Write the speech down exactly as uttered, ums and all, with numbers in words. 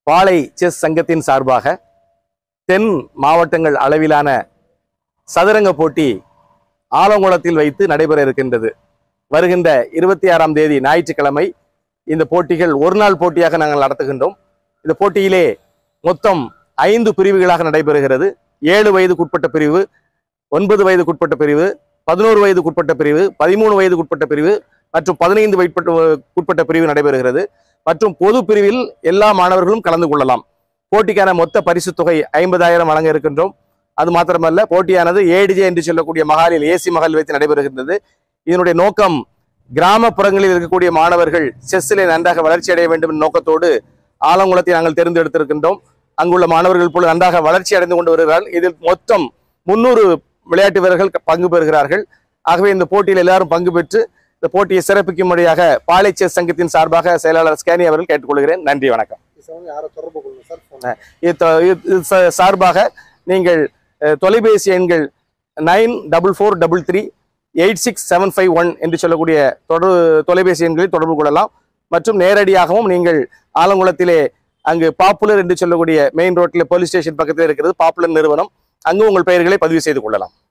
பாளை chess சங்கத்தின் சார்பாக தென் மாவட்டங்கள் அளவிலான சதுரங்க போட்டி ஆலங்குளத்தில் வைத்து நடைபெற இருக்கின்றது. வருகின்ற இருபத்தி ஆறாம் தேதி ஞாயிற்றுக்கிழமை இந்த போட்டிகள் ஒரு நாள் போட்டியாக நாங்கள் நடத்துகின்றோம். இந்த போட்டியிலே மொத்தம் ஐந்து பிரிவுகளாக நடைபெறுகிறது. ஏழு வயதுக்குட்பட்ட பிரிவு, ஒன்பது வயதுக்குட்பட்ட பிரிவு, பதினோரு வயதுக்குட்பட்ட பிரிவு, பதிமூணு வயதுக்குட்பட்ட பிரிவு மற்றும் பதினைந்து வயதுக்குட்பட்ட பிரிவு நடைபெறுகிறது. மற்றும் பொது பிரிவில் எல்லா மாணவர்களும் கலந்து கொள்ளலாம். போட்டிக்கான மொத்த பரிசு தொகை ஐம்பதாயிரம் வழங்க இருக்கின்றோம். அது மாத்திரமல்ல, போட்டியானது ஏடிஜே என்று சொல்லக்கூடிய மகாலில் ஏசி மகால் வைத்து நடைபெறுகின்றது. இதனுடைய நோக்கம் கிராமப்புறங்களில் இருக்கக்கூடிய மாணவர்கள் செஸ்ஸிலே நன்றாக வளர்ச்சி அடைய வேண்டும் என்ற நோக்கத்தோடு ஆலங்குளத்தை நாங்கள் தேர்ந்தெடுத்திருக்கின்றோம். அங்குள்ள மாணவர்கள் போல நன்றாக வளர்ச்சி அடைந்து கொண்டு வருகிறார்கள். இதில் மொத்தம் முன்னூறு விளையாட்டு வீரர்கள் பங்கு பெறுகிறார்கள். ஆகவே இந்த போட்டியில் எல்லாரும் பங்கு பெற்று இந்த போட்டியை சிறப்பிக்கும்படியாக பாளை செஸ் சங்கத்தின் சார்பாக செயலாளர் ஸ்கேனி அவர்கள் கேட்டுக்கொள்கிறேன். நன்றி, வணக்கம். சார்பாக நீங்கள் தொலைபேசி எண்கள் nine double four double three eight six seven five one என்று சொல்லக்கூடிய தொடர் தொலைபேசி எண்களில் தொடர்பு கொள்ளலாம். மற்றும் நேரடியாகவும் நீங்கள் ஆலங்குளத்திலே அங்கு பாப்புலர் என்று சொல்லக்கூடிய மெயின் ரோட்டில் போலீஸ் ஸ்டேஷன் பக்கத்தில் இருக்கிறது பாப்புலர் நிறுவனம், அங்கு உங்கள் பெயர்களை பதிவு செய்து கொள்ளலாம்.